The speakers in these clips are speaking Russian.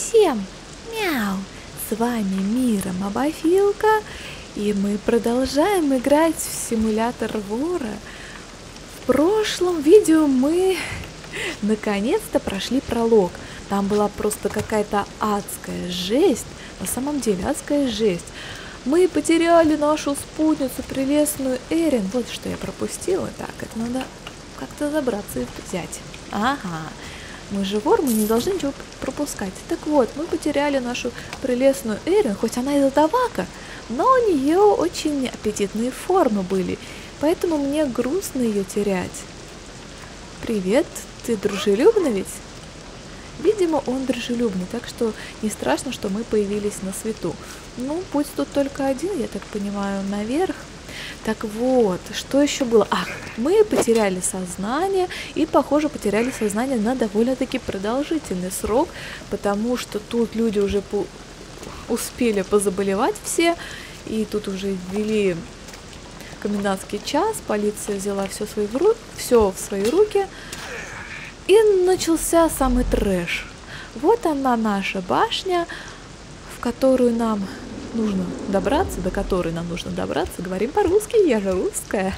всем! Мяу! С вами Мира Мобофилка, и мы продолжаем играть в симулятор вора. В прошлом видео мы наконец-то прошли пролог. Там была просто какая-то адская жесть, на самом деле адская жесть. Мы потеряли нашу спутницу прелестную Эрин. Вот что я пропустила. Так, это надо как-то забраться и взять. Ага. Мы же вор, мы не должны ничего пропускать. Так вот, мы потеряли нашу прелестную Эрин, хоть она и задавака, но у нее очень аппетитные формы были, поэтому мне грустно ее терять. Привет, ты дружелюбный ведь? Видимо, он дружелюбный, так что не страшно, что мы появились на свету. Ну, путь тут только один, я так понимаю, наверх. Так вот, что еще было? Ах, мы потеряли сознание, и, похоже, потеряли сознание на довольно-таки продолжительный срок, потому что тут люди уже успели позаболевать все, и тут уже ввели комендантский час, полиция взяла все в свои руки, и начался самый трэш. Вот она, наша башня, в которую нам нужно добраться, до которой нам нужно добраться. Говорим по-русски, я же русская.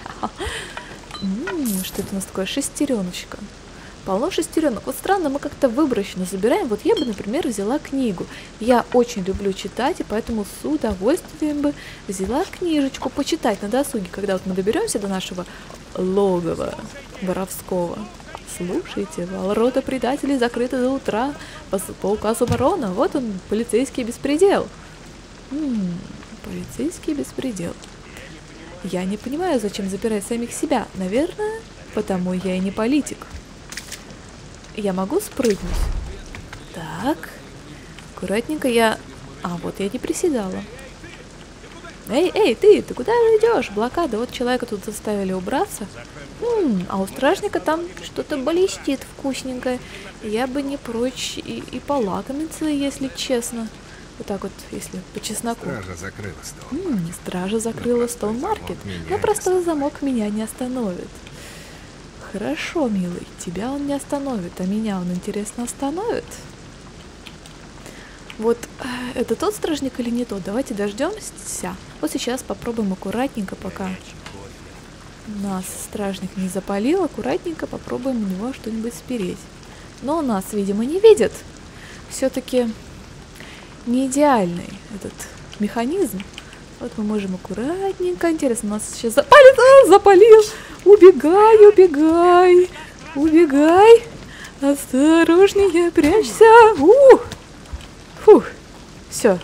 Что это у нас такое? Шестереночка. Полно шестеренок. Вот странно, мы как-то выборочно забираем. Вот я бы, например, взяла книгу. Я очень люблю читать, и поэтому с удовольствием бы взяла книжечку почитать на досуге, когда вот мы доберемся до нашего логова воровского. Слушайте, ворота предателей закрыты до утра по указу барона. Вот он, полицейский беспредел. Полицейский беспредел. Я не понимаю, зачем запирать самих себя. Наверное, потому я и не политик. Я могу спрыгнуть? Так. Аккуратненько я... А, вот я не приседала. Эй, ты куда же идешь? Блокада. Вот человека тут заставили убраться. А у стражника там что-то блестит вкусненькое. Я бы не прочь и полакомиться, если честно. Вот так вот, если по чесноку. Стража закрыла стол. Стража закрыла стол-маркет, но простой замок меня не остановит. Хорошо, милый, тебя он не остановит, а меня он, интересно, остановит? Вот это тот стражник или не тот? Давайте дождемся. Вот сейчас попробуем аккуратненько, пока нас стражник не запалил, аккуратненько попробуем у него что-нибудь спереть. Но он нас, видимо, не видит. Все-таки не идеальный этот механизм. Вот мы можем аккуратненько. Интересно, нас сейчас запалит. Запалил! Убегай! Убегай! Осторожнее, прячься! Фух! Все!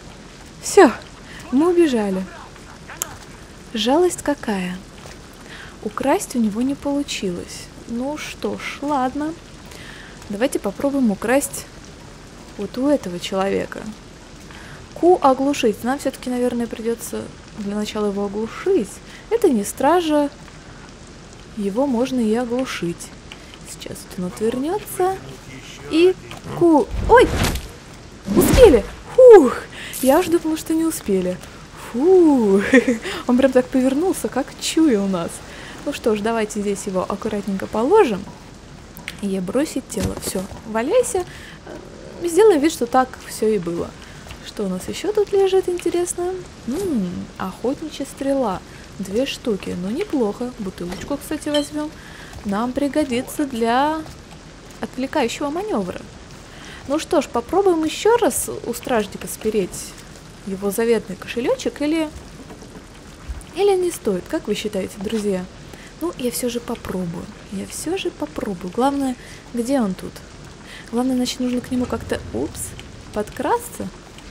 Мы убежали. Жалость какая! Украсть у него не получилось. Ну что ж, ладно. Давайте попробуем украсть вот у этого человека. Ку оглушить. Нам все-таки, наверное, придется для начала его оглушить. Это не стража. Его можно и оглушить. Сейчас он отвернется. И Ку... Ой! Успели! Фух! Я уж думала, что не успели. Фух! Он прям так повернулся, как чуя у нас. Ну что ж, давайте здесь его аккуратненько положим. И бросить тело. Все, валяйся. Сделаем вид, что так все и было. Что у нас еще тут лежит, интересно? Охотничья стрела. 2 штуки. Ну, неплохо. Бутылочку, кстати, возьмем. Нам пригодится для отвлекающего маневра. Ну что ж, попробуем еще раз у стражника спереть его заветный кошелечек или не стоит? Как вы считаете, друзья? Ну, я все же попробую. Главное, где он тут? Главное, значит, нужно к нему как-то, подкрасться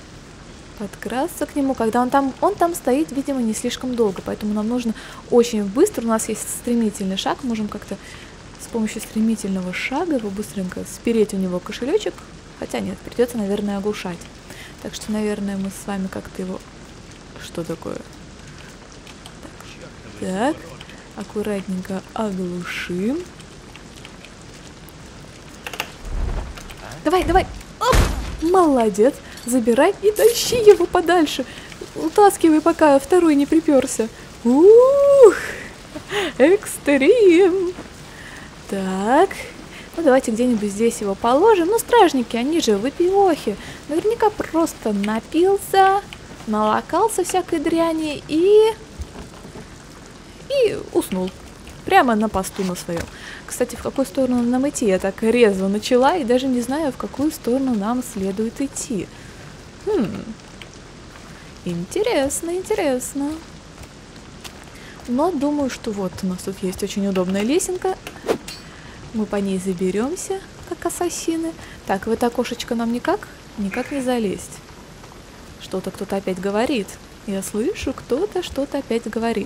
к нему, когда он там стоит, видимо, не слишком долго, поэтому нам нужно очень быстро, у нас есть стремительный шаг, можем как-то с помощью стремительного шага его быстренько спереть у него кошелечек, хотя нет, придется, наверное, оглушать. Так что, наверное, мы с вами как-то его... Что такое? Так, аккуратненько оглушим. Давай! Оп! Молодец! Забирай и тащи его подальше. Утаскивай, пока второй не приперся. Экстрим! Так, Ну, давайте где-нибудь здесь его положим. Ну, стражники, они же выпивохи. Наверняка просто напился, налокался всякой дряни и уснул. Прямо на посту на своем. Кстати, в какую сторону нам идти? Я так резво начала и даже не знаю, в какую сторону нам следует идти. Интересно, интересно. Но думаю, что вот у нас тут есть очень удобная лесенка. Мы по ней заберемся, как ассасины. Так, в это окошечко нам никак не залезть. Что-то кто-то опять говорит. Я слышу, кто-то что-то опять говорит.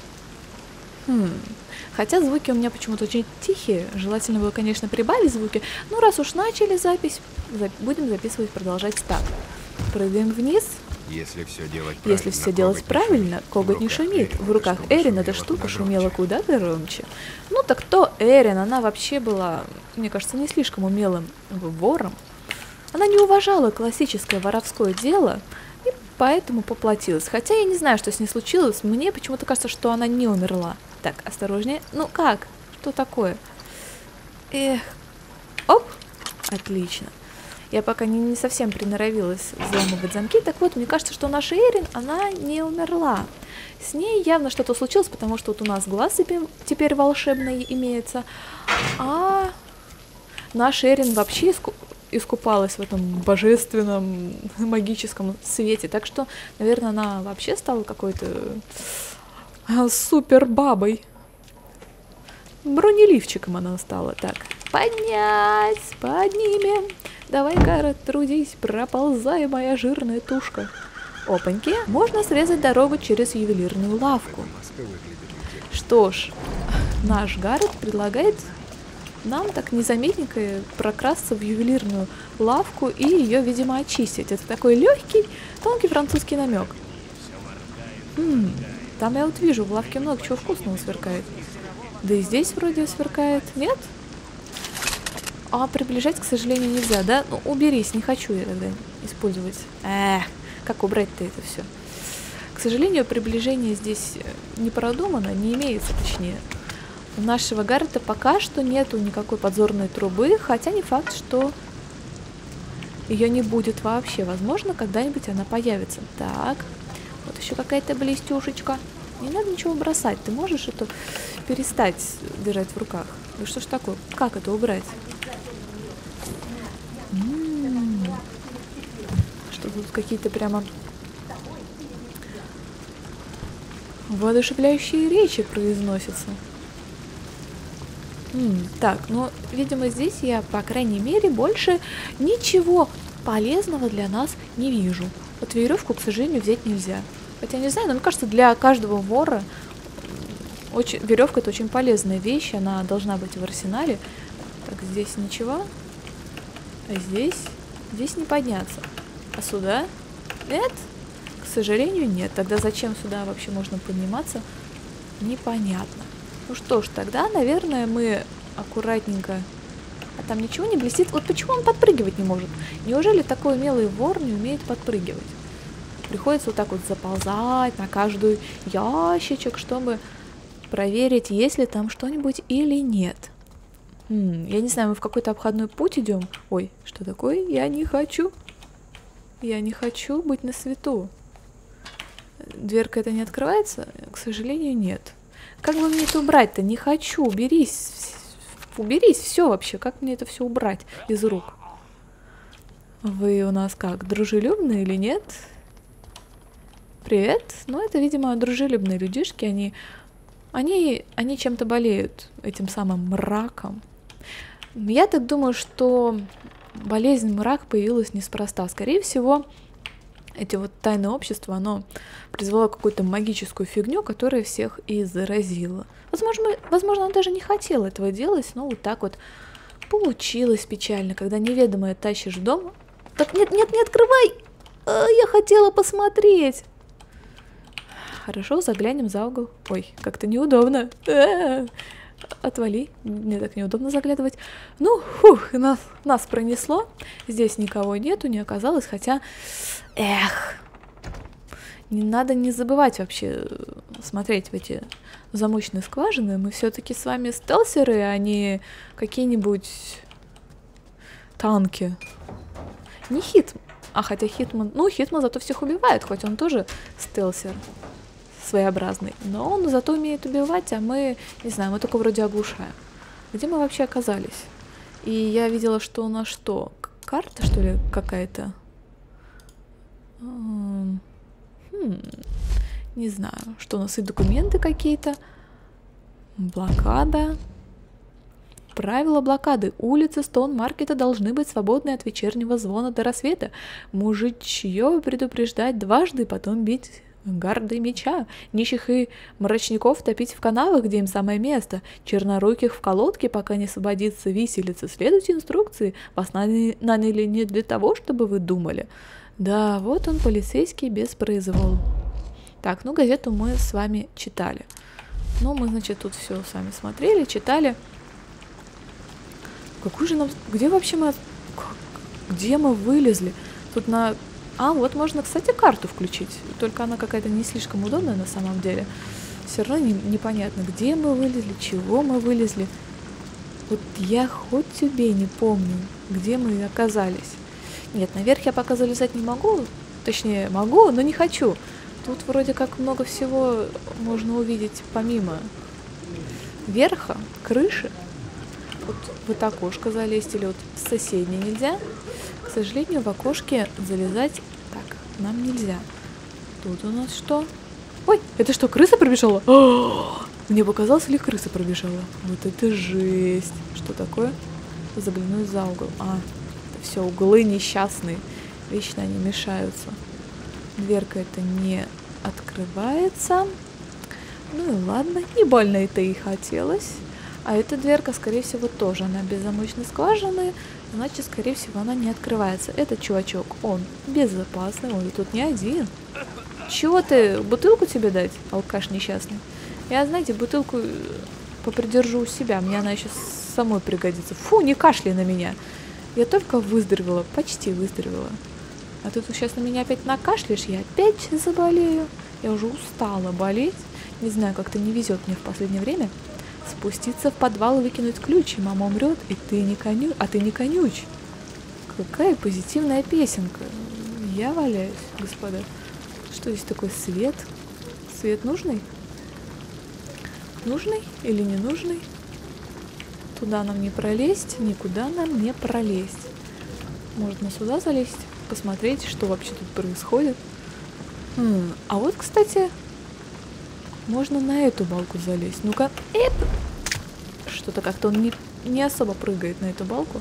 Хотя звуки у меня почему-то очень тихие. Желательно было, конечно, прибавить звуки. Но раз уж начали запись, будем записывать, продолжать так. Прыгаем вниз. Если все делать правильно, коготь не шумит. В руках Эрин эта штука шумела куда громче. Ну так то Эрин, она вообще была, мне кажется, не слишком умелым вором. Она не уважала классическое воровское дело и поэтому поплатилась. Хотя я не знаю, что с ней случилось. Мне почему-то кажется, что она не умерла. Так, осторожнее. Ну как? Что такое? Эх. Оп. Отлично. Я пока не совсем приноровилась взламывать замки. Так вот, мне кажется, что наша Эрин, она не умерла. С ней явно что-то случилось, потому что вот у нас глаз теперь волшебный имеется. А наша Эрин вообще искупалась в этом божественном магическом свете. Так что, наверное, она вообще стала какой-то супер бабой. Бронеливчиком она стала. Так, поднять, поднимем. Давай, Гаррет, трудись, проползай, моя жирная тушка. Опаньки, можно срезать дорогу через ювелирную лавку. Что ж, наш Гаррет предлагает нам так незаметненько прокрасться в ювелирную лавку и ее, видимо, очистить. Это такой легкий, тонкий французский намек. Там я вот вижу, в лавке много чего вкусного сверкает. Да и здесь вроде сверкает. Нет? А приближать, к сожалению, нельзя, да? Ну, уберись, не хочу я тогда использовать. Как убрать-то это все? К сожалению, приближение здесь не продумано, не имеется, точнее. У нашего Гаррета пока что нету никакой подзорной трубы, хотя не факт, что ее не будет вообще. Возможно, когда-нибудь она появится. Так, вот еще какая-то блестюшечка. Не надо ничего бросать, ты можешь это перестать держать в руках? Ну что ж такое? Как это убрать? Что тут какие-то прямо воодушевляющие речи произносятся. Так, ну, видимо, здесь я, по крайней мере, больше ничего полезного для нас не вижу. Вот веревку, к сожалению, взять нельзя. Хотя не знаю, но мне кажется, для каждого вора веревка это очень полезная вещь, она должна быть в арсенале. Так, здесь ничего. А здесь не подняться. А сюда? Нет? К сожалению, нет. Тогда зачем сюда вообще можно подниматься? Непонятно. Ну что ж, тогда, наверное, мы аккуратненько... А там ничего не блестит? Вот почему он подпрыгивать не может? Неужели такой умелый вор не умеет подпрыгивать? Приходится вот так вот заползать на каждый ящичек, чтобы проверить, есть ли там что-нибудь или нет. Я не знаю, мы в какой-то обходной путь идем. Ой, что такое? Я не хочу. Я не хочу быть на свету. Дверка эта не открывается? К сожалению, нет. Как бы мне это убрать-то? Не хочу. Уберись. Уберись все вообще. Как мне это все убрать из рук? Вы у нас как, дружелюбные или нет? Привет. Ну, это, видимо, дружелюбные людишки. Они чем-то болеют этим самым мраком. Я так думаю, что болезнь мрак появилась неспроста. Скорее всего, эти вот тайное общество, оно призвало какую-то магическую фигню, которая всех и заразила. Возможно, он даже не хотел этого делать, но вот так вот получилось печально, когда неведомое тащишь в дом. Так, нет, не открывай! Я хотела посмотреть. Хорошо, заглянем за угол. Ой, как-то неудобно. Отвали, мне так неудобно заглядывать. Ну, нас пронесло. Здесь никого нету, не оказалось, хотя... Эх, Не надо не забывать вообще смотреть в эти замочные скважины. Мы все-таки с вами стелсеры, а не какие-нибудь танки. Не Хитман. А хотя Хитман... Ну, Хитман зато всех убивает, хоть он тоже стелсер своеобразный. Но он зато умеет убивать, а мы, не знаю, мы только вроде оглушаем. Где мы вообще оказались? И я видела, что у нас что? Карта, что ли, какая-то? Не знаю, что у нас и документы какие-то. Блокада. Правила блокады. Улицы Стоун-маркета должны быть свободны от вечернего звона до рассвета. Мужичье предупреждать дважды, потом бить гардой меча. Нищих и мрачников топить в канавах, где им самое место. Черноруких в колодке, пока не освободится виселица. Следуйте инструкции. Вас наняли не для того, чтобы вы думали. Да, вот он, полицейский без произвола. Так, ну газету мы с вами читали. Ну, мы, значит, тут все сами смотрели, читали. Какую же нам... Где вообще мы... Где мы вылезли? Тут на... А, вот можно, кстати, карту включить. Только она какая-то не слишком удобная на самом деле. Все равно непонятно, где мы вылезли, чего мы вылезли. Вот я хоть убей не помню, где мы оказались. Нет, наверх я пока залезать не могу. Точнее, могу, но не хочу. Тут вроде как много всего можно увидеть помимо верха, крыши. Вот в это окошко залезть или вот в соседнее нельзя. К сожалению, в окошке залезать так нам нельзя. Тут у нас что? Ой, это что, крыса пробежала? Мне показалось, или крыса пробежала? Вот это жесть. Что такое? Заглянуть за угол. А, это все углы несчастные. Вечно они мешаются. Дверка это не открывается. Ну и ладно, не больно это и хотелось. А эта дверка, скорее всего, тоже она без замочной скважины, значит, скорее всего, она не открывается. Этот чувачок, он безопасный, он тут не один. Чего ты, бутылку тебе дать, алкаш несчастный? Я, знаете, бутылку попридержу у себя, мне она еще самой пригодится. Фу, не кашляй на меня. Я только выздоровела, почти выздоровела. А ты тут сейчас на меня опять накашляешь, я опять заболею. Я уже устала болеть. Не знаю, как-то не везет мне в последнее время. Спуститься в подвал и выкинуть ключ, и мама умрет, и ты не коню... А ты не конюч. Какая позитивная песенка. Я валяюсь, господа. Что здесь такой свет? Свет нужный? Нужный или не нужный? Туда нам не пролезть, никуда нам не пролезть. Можно сюда залезть, посмотреть, что вообще тут происходит. А вот, кстати... Можно на эту балку залезть. Ну-ка, что-то как-то он не особо прыгает на эту балку.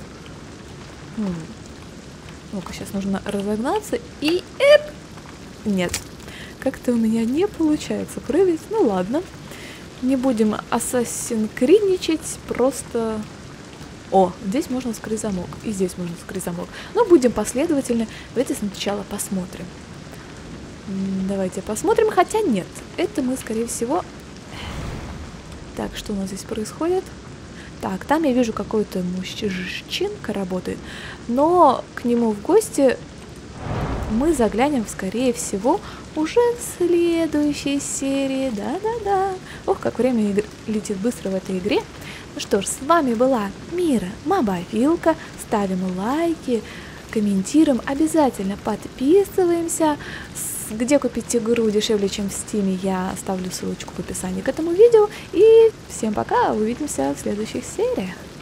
Ну-ка, сейчас нужно разогнаться и... Нет, как-то у меня не получается прыгать. Ну ладно, не будем ассасин-кридничать, просто... О, здесь можно скрыть замок, и здесь можно скрыть замок. Но будем последовательны. Давайте сначала посмотрим. Давайте посмотрим, хотя нет, это мы, скорее всего... Так, что у нас здесь происходит? Так, там я вижу какой-то мужчинка работает, но к нему в гости мы заглянем, скорее всего, уже в следующей серии. Да-да-да. Ох, как время летит быстро в этой игре. Ну что ж, с вами была Мира Мобафилка. Ставим лайки, комментируем, обязательно подписываемся. Где купить игру дешевле, чем в Steam, я оставлю ссылочку в описании к этому видео. И всем пока, увидимся в следующих сериях.